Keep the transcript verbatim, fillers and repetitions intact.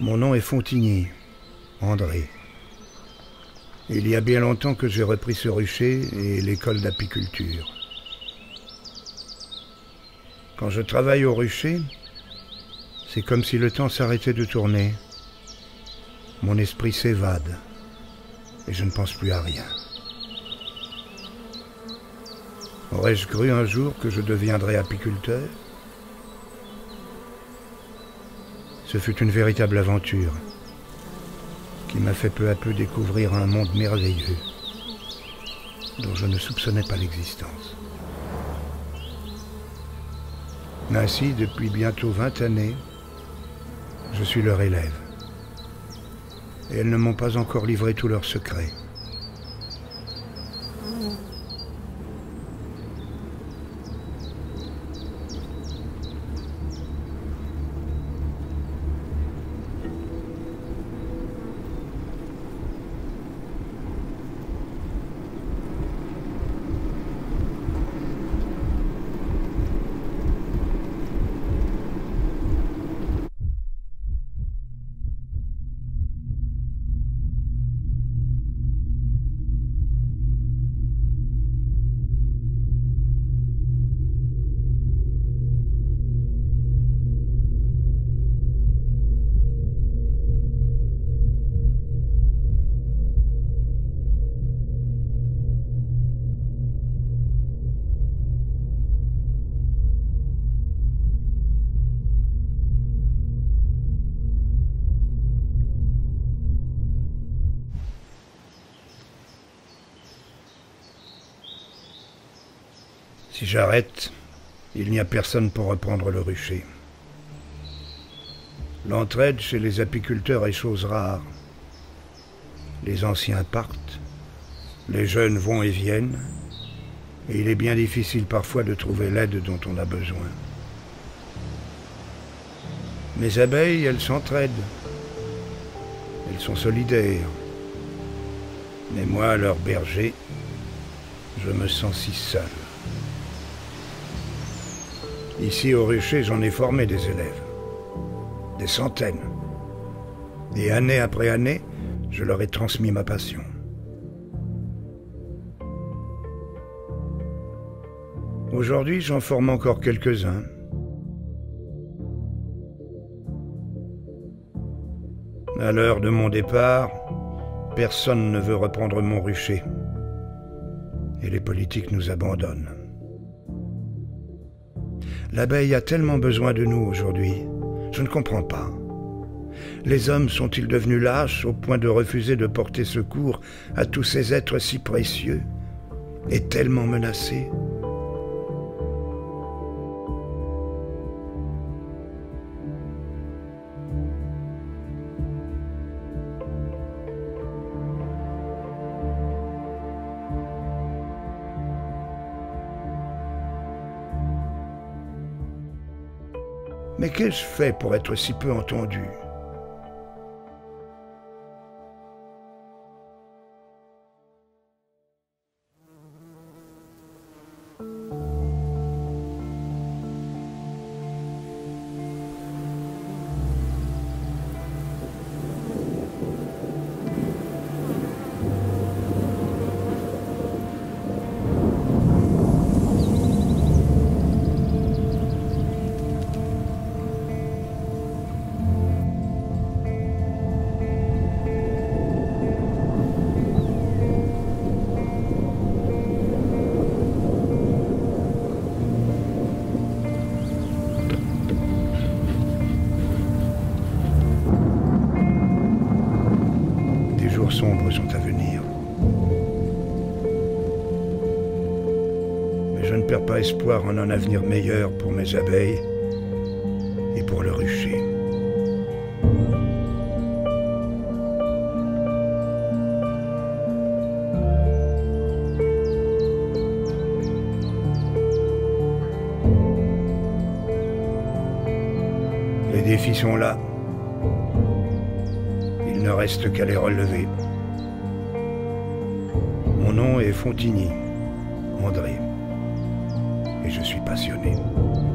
Mon nom est Fontigny, André. Il y a bien longtemps que j'ai repris ce rucher et l'école d'apiculture. Quand je travaille au rucher, c'est comme si le temps s'arrêtait de tourner. Mon esprit s'évade et je ne pense plus à rien. Aurais-je cru un jour que je deviendrais apiculteur? Ce fut une véritable aventure qui m'a fait peu à peu découvrir un monde merveilleux dont je ne soupçonnais pas l'existence. Ainsi, depuis bientôt vingt années, je suis leur élève. Et elles ne m'ont pas encore livré tous leurs secrets. Si j'arrête, il n'y a personne pour reprendre le rucher. L'entraide chez les apiculteurs est chose rare. Les anciens partent, les jeunes vont et viennent, et il est bien difficile parfois de trouver l'aide dont on a besoin. Mes abeilles, elles s'entraident. Elles sont solidaires. Mais moi, leur berger, je me sens si seul. Ici, au rucher, j'en ai formé des élèves. Des centaines. Et année après année, je leur ai transmis ma passion. Aujourd'hui, j'en forme encore quelques-uns. À l'heure de mon départ, personne ne veut reprendre mon rucher. Et les politiques nous abandonnent. L'abeille a tellement besoin de nous aujourd'hui. Je ne comprends pas. Les hommes sont-ils devenus lâches au point de refuser de porter secours à tous ces êtres si précieux et tellement menacés? Mais qu'ai-je fait pour être si peu entendu? Sombres sont à venir. Mais je ne perds pas espoir en un avenir meilleur pour mes abeilles et pour le rucher. Les défis sont là. Il ne reste qu'à les relever. Mon nom est Fontigny, André, et je suis passionné.